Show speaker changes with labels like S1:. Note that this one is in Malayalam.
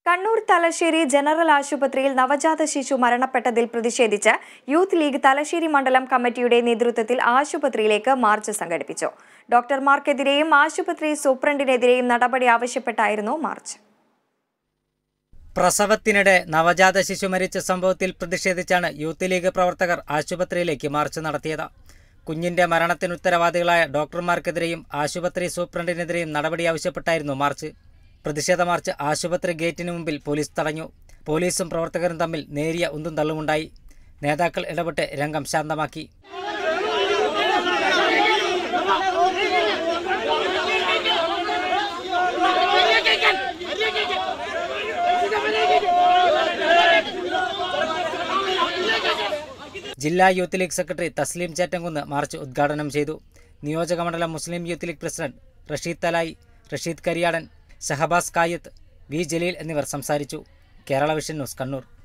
S1: കണ്ണൂർ തലശ്ശേരി ജനറൽ ആശുപത്രിയിൽ നവജാത ശിശു മരണപ്പെട്ടതിൽ പ്രതിഷേധിച്ച് യൂത്ത് ലീഗ് തലശ്ശേരി മണ്ഡലം കമ്മിറ്റിയുടെ നേതൃത്വത്തിൽ ആശുപത്രിയിലേക്ക് മാർച്ച് സംഘടിപ്പിച്ചു. ഡോക്ടർമാർക്കെതിരെയും ആശുപത്രി സൂപ്രണ്ടിനെതിരെയും നടപടി ആവശ്യപ്പെട്ടായിരുന്നു മാർച്ച്.
S2: പ്രസവത്തിനിടെ നവജാത ശിശു മരിച്ച സംഭവത്തിൽ പ്രതിഷേധിച്ചാണ് യൂത്ത് ലീഗ് പ്രവർത്തകർ ആശുപത്രിയിലേക്ക് മാർച്ച് നടത്തിയത്. കുഞ്ഞിന്റെ മരണത്തിന് ഉത്തരവാദികളായ ഡോക്ടർമാർക്കെതിരെയും ആശുപത്രി സൂപ്രണ്ടിനെതിരെയും നടപടി ആവശ്യപ്പെട്ടായിരുന്നു മാർച്ച്. പ്രതിഷേധ മാർച്ച് ആശുപത്രി ഗേറ്റിന് മുമ്പിൽ പോലീസ് തടഞ്ഞു. പോലീസും പ്രവർത്തകരും തമ്മിൽ നേരിയ ഉന്തും തള്ളുമുണ്ടായി. നേതാക്കൾ ഇടപെട്ട് രംഗം ശാന്തമാക്കി. ജില്ലാ youth league secretary Thasleem Chettamkunnu march ഉദ്ഘാടനം ചെയ്തു. നിയോജകമണ്ഡലം Muslim youth league president Rasheed Thalayi, Rasheed Kariyadan, Shahabaz Kayath, V Jaleel എന്നിവർ സംസാരിച്ചു. Kerala vision news, Kannur.